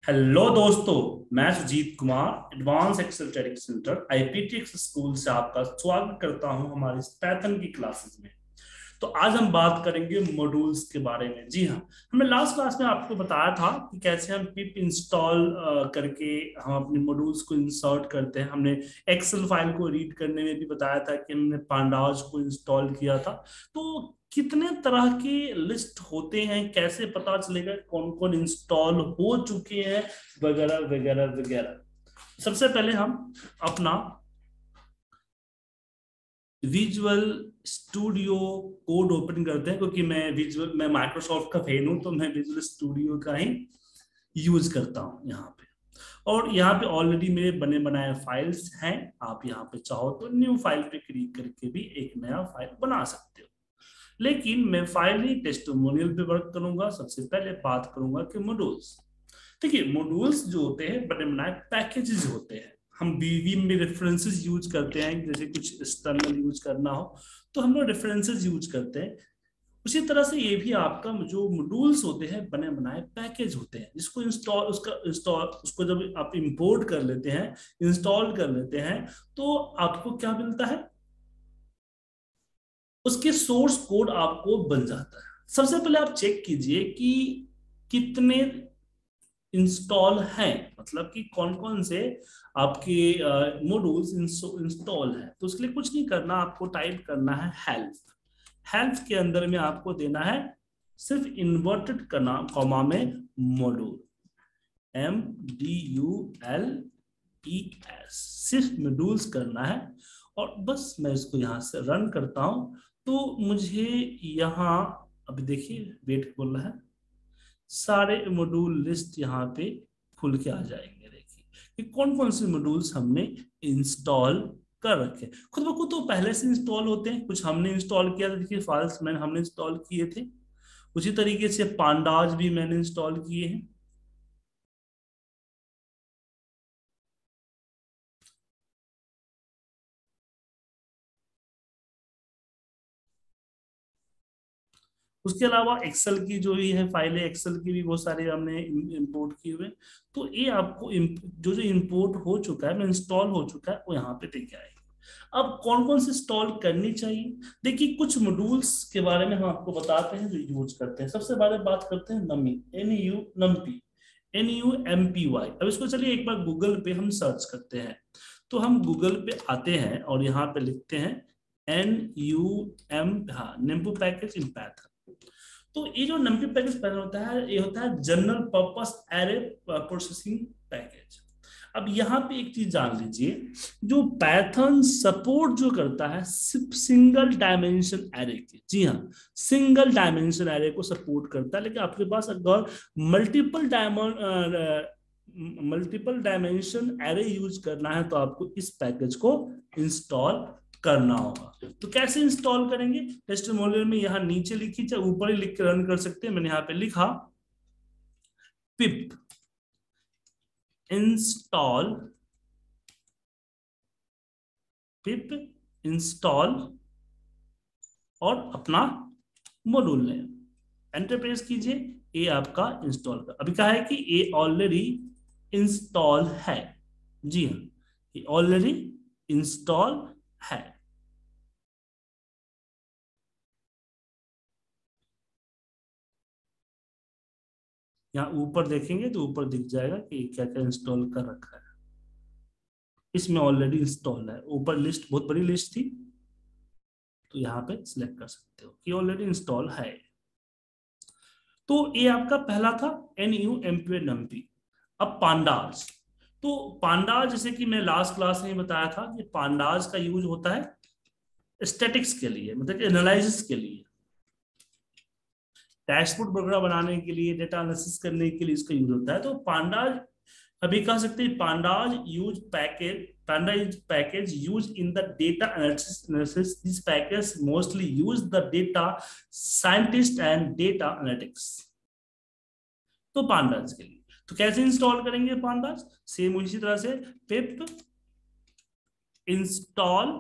Hello दोस्तों। मैं Sujit Kumar advance excel trading centre IPTX school से आपका स्वागत करता हूं हमारी पैथन की क्लासेस में। तो आज हम बात करेंगे मॉड्यूल्स के बारे में। जी हाँ, हमने लास्ट क्लास में आपको बताया था कि कैसे हम पिप इंस्टॉल करके हम अपने मॉड्यूल्स को इंसर्ट करते हैं। हमने एक्सेल फाइल को रीड करने में भी बताया था कि हमने पांडाज को इंस्टॉल किया था। तो कितने तरह के लिस्ट होते हैं, कैसे पता चलेगा कौन कौन इंस्टॉल हो चुके हैं, वगैरह वगैरह वगैरह। सबसे पहले हम अपना विजुअल स्टूडियो कोड ओपन करते हैं, क्योंकि मैं माइक्रोसॉफ्ट का फैन हूं, तो मैं विजुअल स्टूडियो का ही यूज करता हूं यहाँ पे। और यहाँ पे ऑलरेडी मेरे बने बनाए फाइल्स हैं। आप यहाँ पे चाहो तो न्यू फाइल पे क्लिक करके भी एक नया फाइल बना सकते हो। लेकिन मैं फाइल नहीं, टेस्टिमोनियल पे वर्क करूंगा। सबसे पहले बात करूंगा कि मॉड्यूल्स। देखिए, मॉड्यूल्स जो होते हैं बड़े बनाए पैकेजेस होते हैं। हम बीवी में रेफरेंसेस यूज करते हैं, जैसे कुछ एक्सटर्नल यूज करना हो तो हम लोग रेफरेंसेस यूज करते हैं। उसी तरह से ये भी आपका जो मॉड्यूल्स होते हैं बने बनाए पैकेज होते हैं, जिसको इंस्टॉल उसका इंस्टॉल उसको जब आप इंपोर्ट कर लेते हैं, इंस्टॉल कर लेते हैं, तो आपको क्या मिलता है, उसके सोर्स कोड आपको बन जाता है। सबसे पहले आप चेक कीजिए कि कितने इंस्टॉल हैं, मतलब कि कौन कौन से आपके मॉड्यूल्स इंस्टॉल है। तो उसके लिए कुछ नहीं करना, आपको टाइप करना है हेल्प। हेल्प के अंदर में आपको देना है सिर्फ इन्वर्टेड करना कॉमा में मॉड्यूल, MDULES, सिर्फ मॉड्यूल्स करना है। और बस मैं इसको यहां से रन करता हूं तो मुझे यहाँ, अभी देखिए वेट बोल रहा है, सारे मॉड्यूल लिस्ट यहाँ पे खुल के आ जाएंगे। देखिए कि कौन कौन से मॉड्यूल्स हमने इंस्टॉल कर रखे। खुद ब खुद तो पहले से इंस्टॉल होते हैं, कुछ हमने इंस्टॉल किया था। देखिए फाइल्स मैंने हमने इंस्टॉल किए थे। उसी तरीके से पांडाज भी मैंने इंस्टॉल किए हैं। उसके अलावा एक्सेल की जो भी है फाइल है, एक्सेल की भी बहुत सारे हमने इंपोर्ट किए हुए। तो ये आपको जो जो इंपोर्ट हो चुका है, मैं इंस्टॉल हो चुका है, वो यहाँ पे देखे आएगा। अब कौन कौन से इंस्टॉल करनी चाहिए, देखिए कुछ मॉड्यूल्स के बारे में हम आपको बताते हैं जो यूज करते हैं। सबसे पहले बात करते हैं नमी, NUMPY। अब इसको चलिए एक बार गूगल पे हम सर्च करते हैं। तो हम गूगल पे आते हैं और यहाँ पे लिखते हैं NUM, हाँ, निम्बू पैकेज इन पैथन। तो ये जो नंपी पैकेज पैनल होता है, ये होता है general purpose array processing package. अब यहाँ पे एक चीज जान लीजिए, जो पाइथन सपोर्ट जो करता है सिर्फ सिंगल डायमेंशन एरे की। जी हाँ, सिंगल डायमेंशन एरे को सपोर्ट करता है। लेकिन आपके पास अगर multiple multiple dimension array use करना है तो आपको इस पैकेज को इंस्टॉल करना होगा। तो कैसे इंस्टॉल करेंगे, टेस्टिमोनियल में यहाँ नीचे लिखी, चाहे ऊपर ही लिख के रन कर सकते हैं। मैंने यहाँ पे लिखा पिप इंस्टॉल, पिप इंस्टॉल और अपना मॉड्यूल नेम एंटर प्रेस कीजिए। ये आपका इंस्टॉल कर, अभी कहा है कि ये ऑलरेडी इंस्टॉल है। जी हाँ, ये ऑलरेडी इंस्टॉल है। यहाँ ऊपर देखेंगे तो ऊपर दिख जाएगा कि क्या क्या इंस्टॉल कर रखा है। इसमें ऑलरेडी इंस्टॉल है। ऊपर लिस्ट बहुत बड़ी लिस्ट थी, तो यहाँ पे सिलेक्ट कर सकते हो कि ऑलरेडी इंस्टॉल है। तो ये आपका पहला था NUMPY। अब पांडाज, तो पांडाज जैसे कि मैं लास्ट क्लास में बताया था कि पांडाज का यूज होता है स्टैटिक्स के लिए, मतलब कि एनालिसिस के लिए, डैशबोर्ड वगैरह बनाने के लिए, डेटा एनालिसिस करने के लिए इसका यूज होता है। तो पांडाज, अभी कह सकते हैं Pandas use package, Panda use package use in the data analysis. This package mostly use the data scientist and data analytics. तो पांडाज के लिए तो कैसे इंस्टॉल करेंगे पांडाज, सेम उसी तरह से पिप इंस्टॉल,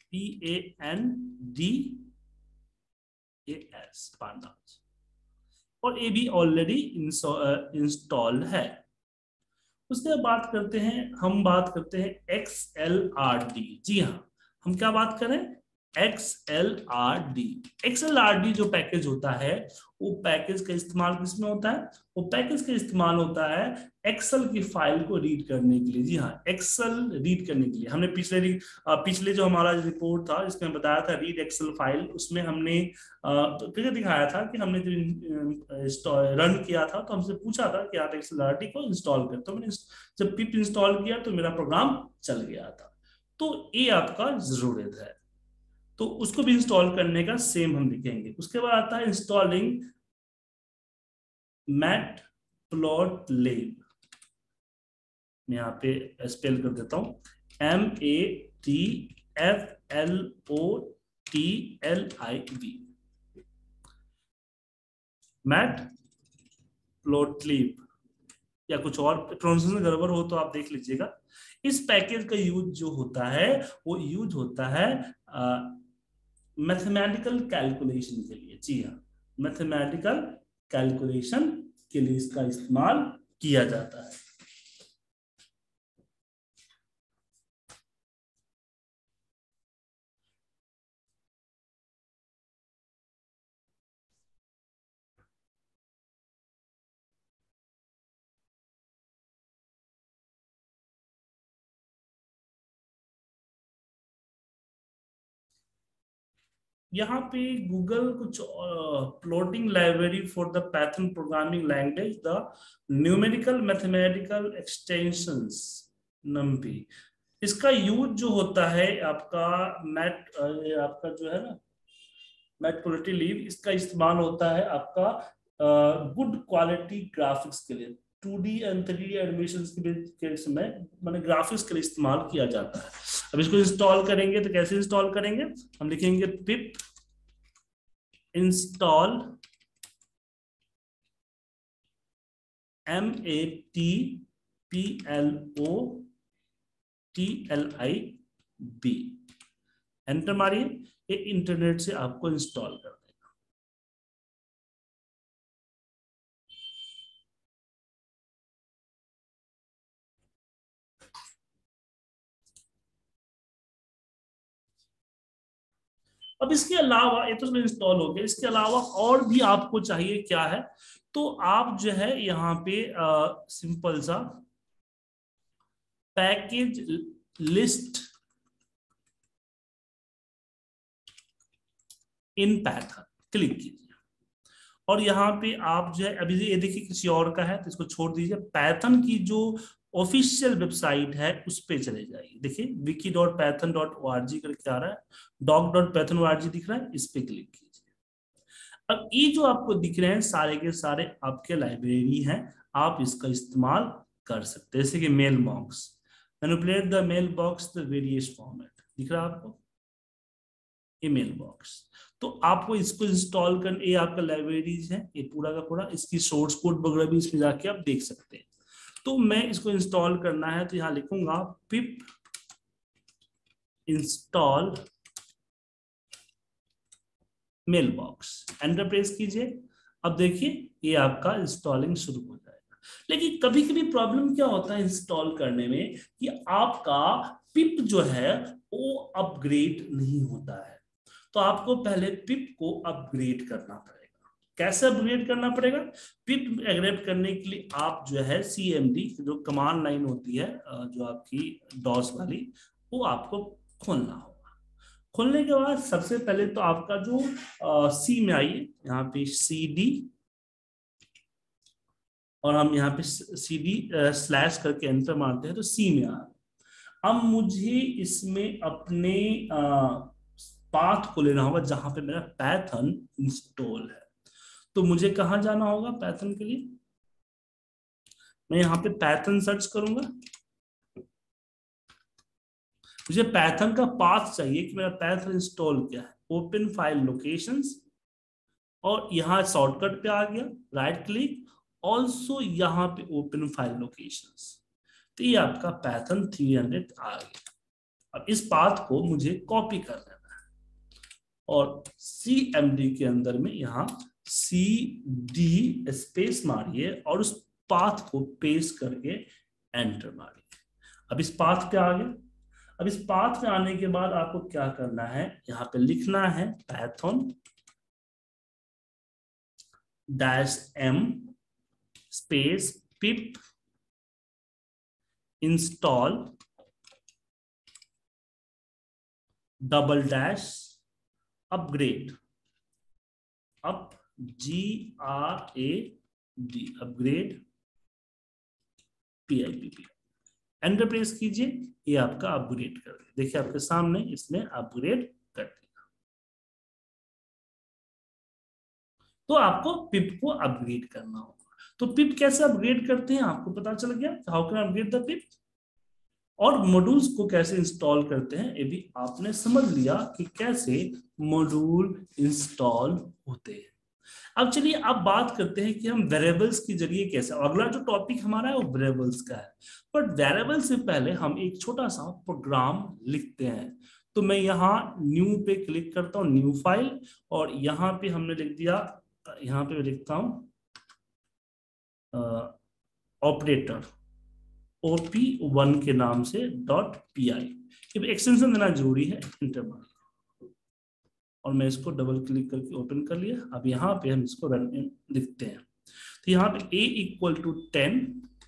PANDAS, पांडाज। और ये भी ऑलरेडी इंस्टॉल्ड है। उसके बाद हम बात करते हैं XLRD। जी हाँ, हम क्या बात करें, XLRD। XLRD जो पैकेज होता है, वो पैकेज का इस्तेमाल किसमें होता है, वो पैकेज का इस्तेमाल होता है एक्सेल की फाइल को रीड करने के लिए। जी हाँ, एक्सेल रीड करने के लिए हमने पिछले जो हमारा रिपोर्ट था जिसमें बताया था रीड एक्सेल फाइल, उसमें हमने क्लियर दिखाया था कि हमने जो रन किया था तो हमसे पूछा था कि आप XLRD को इंस्टॉल करें, तो मैंने जब पिप इंस्टॉल किया तो मेरा प्रोग्राम चल गया था। तो ये आपका जरूरत है, तो उसको भी इंस्टॉल करने का सेम हम लिखेंगे। उसके बाद आता है इंस्टॉलिंग मैटप्लॉटलिब। मैं यहाँ पे स्पेल कर देता हूं, MATFLOTLIB, मैटप्लॉटलिब। या कुछ और प्रोनाउंसिएशन गड़बड़ हो तो आप देख लीजिएगा। इस पैकेज का यूज जो होता है वो यूज होता है मैथमेटिकल कैलकुलेशन के लिए। जी हाँ, मैथमेटिकल कैलकुलेशन के लिए इसका इस्तेमाल किया जाता है। यहाँ पे गूगल कुछ plotting library for the Python programming language the numerical mathematical extensions NumPy, इसका यूज जो होता है आपका आपका जो है ना मैटप्लॉटलिब, इसका इस्तेमाल होता है आपका गुड क्वालिटी ग्राफिक्स के लिए, 2D एंड 3D एनिमेशन के समय मैंने ग्राफिक्स के लिए इस्तेमाल किया जाता है। अब इसको इंस्टॉल करेंगे तो कैसे इंस्टॉल करेंगे, हम लिखेंगे पिप इंस्टॉल MATPLOTLIB, एंटर मारिए, ये इंटरनेट से आपको इंस्टॉल कर देगा। अब इसके अलावा ये तो इंस्टॉल हो गया, इसके अलावा और भी आपको चाहिए क्या है, तो आप जो है यहाँ पे सिंपल सा package list in Python click कीजिए, और यहाँ पे आप जो है अभी ये देखिए किसी और का है तो इसको छोड़ दीजिए, पैथन की जो ऑफिशियल वेबसाइट है उस पे चले जाइए। देखिए wiki.python.org करके आ रहा है, doc.python.org दिख रहा है, इस पे क्लिक कीजिए। अब ये जो आपको दिख रहे हैं सारे के सारे आपके लाइब्रेरी हैं, आप इसका इस्तेमाल कर सकते हैं। जैसे कि mail box, manipulate the mail box the various format, दिख रहा है आपको ईमेल बॉक्स। तो आपको इसको इंस्टॉल करने, ये आपका लाइब्रेरीज है ये पूरा का पूरा, इसकी सोर्स कोड वगैरह भी इसमें जाके आप देख सकते हैं। तो मैं इसको इंस्टॉल करना है तो यहां लिखूंगा pip install mail box, enter press कीजिए। अब देखिए ये आपका इंस्टॉलिंग शुरू हो जाएगा। लेकिन कभी कभी प्रॉब्लम क्या होता है इंस्टॉल करने में कि आपका पिप जो है वो अपग्रेड नहीं होता है, तो आपको पहले पिप को अपग्रेड करना पड़ेगा। कैसे अपग्रेड करना पड़ेगा, पिप अपग्रेड करने के लिए आप जो है CMD जो कमांड लाइन होती है जो आपकी डॉस वाली, वो आपको खोलना होगा। खोलने के बाद सबसे पहले तो आपका जो सी में आइए, यहाँ पे CD, और हम यहाँ पे CD स्लैश करके एंटर मारते हैं तो C में आ। अब मुझे इसमें अपने पाथ को लेना होगा जहां पे मेरा पैथन इंस्टॉल है। तो मुझे कहां जाना होगा पैथन के लिए, मैं यहाँ पे पैथन सर्च करूंगा। मुझे पैथन का पाथ चाहिए कि मेरा पैथन इंस्टॉल क्या है, ओपन फाइल लोकेशंस, और यहाँ शॉर्टकट पे आ गया राइट क्लिक, ऑल्सो यहाँ पे ओपन फाइल लोकेशंस। तो ये आपका पैथन 300 आ गया। अब इस पाथ को मुझे कॉपी कर लेना है और CMD के अंदर में यहाँ CD स्पेस मारिए और उस पाथ को पेस्ट करके एंटर मारिए। अब इस पाथ पे आ गए। अब इस पाथ पे आने के बाद आपको क्या करना है, यहां पे लिखना है Python -m space pip install upgrade, up GRAD upgrade PIPP। Enter press कीजिए, ये आपका अपग्रेड कर दिया। देखिए आपके सामने इसने अपग्रेड कर दिया। तो आपको पिप को अपग्रेड करना होगा। तो पिप कैसे अपग्रेड करते हैं आपको पता चल गया, how can upgrade the pip. और मॉड्यूल्स को कैसे इंस्टॉल करते हैं ये भी आपने समझ लिया कि कैसे मॉड्यूल इंस्टॉल होते हैं। अब चलिए अब बात करते हैं कि हम वेरिएबल्स के जरिए कैसे, अगला जो टॉपिक हमारा है वो वेरिएबल्स का है। बट वेरिएबल से पहले हम एक छोटा सा प्रोग्राम लिखते हैं। तो मैं यहाँ न्यू पे क्लिक करता हूँ, न्यू फाइल, और यहाँ पे हमने लिख दिया, यहाँ पे लिखता हूँ ऑपरेटर OP1 के नाम से .py। एक्सटेंशन देना जरूरी है, इंटर मार, और मैं इसको डबल क्लिक करके ओपन कर लिया। अब यहाँ पे हम इसको रन लिखते हैं। तो यहाँ पे a = 10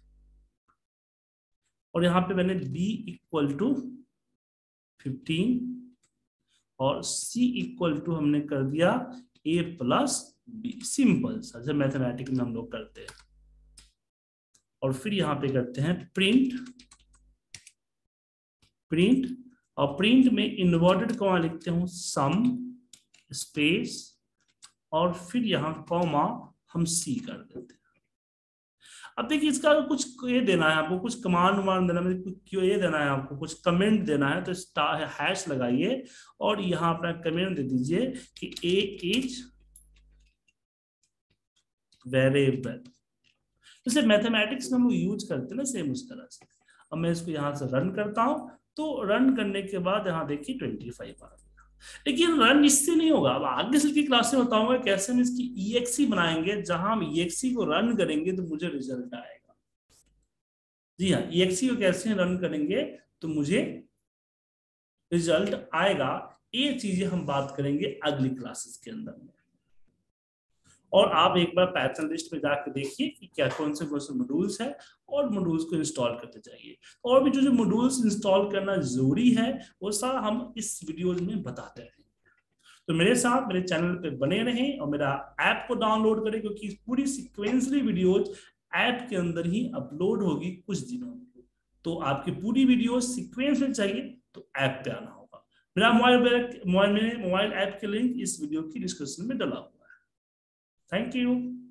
और यहाँ पे मैंने b = 15 और c = हमने कर दिया a + b। सिंपल सा जब मैथमेटिक्स में हम लोग करते हैं। और फिर यहाँ पे करते हैं प्रिंट और प्रिंट में इन्वर्टेड कॉमा लिखते हूँ सम स्पेस और फिर यहाँ कॉमा हम C कर देते हैं। अब देखिए इसका कुछ ये देना है आपको, कुछ कमांड वमांड देना है, क्यों ये देना है आपको, कुछ कमेंट देना है। तो हैश लगाइए और यहाँ अपना कमेंट दे दीजिए कि A इज वेरिएबल। जैसे मैथमेटिक्स में हम यूज करते हैं ना, सेम उस तरह से। अब मैं इसको यहाँ से रन करता हूँ। तो रन करने के बाद यहाँ देखिए 25 आ गया। लेकिन रन इससे नहीं होगा, अब आगे से की क्लास में बताऊंगा कैसे हम इसकी EXE बनाएंगे। जहां हम EXE को रन करेंगे तो मुझे रिजल्ट आएगा। जी हाँ, EXE को कैसे रन करेंगे तो मुझे रिजल्ट आएगा। ये चीजें हम बात करेंगे अगली क्लासेस के अंदर में। और आप एक बार पाइथन लिस्ट में जाकर देखिए कि क्या कौन से मॉड्यूल्स है और मॉड्यूल्स को इंस्टॉल करते जाइए। और भी जो मॉड्यूल्स इंस्टॉल करना जरूरी है वो सारा हम इस वीडियो में बताते हैं। तो मेरे साथ मेरे चैनल पे बने रहें और मेरा ऐप को डाउनलोड करें, क्योंकि पूरी सीक्वेंसली वीडियोज ऐप के अंदर ही अपलोड होगी कुछ दिनों में। तो आपकी पूरी वीडियो सीक्वेंस में चाहिए तो ऐप पे आना होगा। मेरा मोबाइल ऐप के लिंक इस वीडियो की डिस्क्रिप्शन में डला हुआ है। Thank you.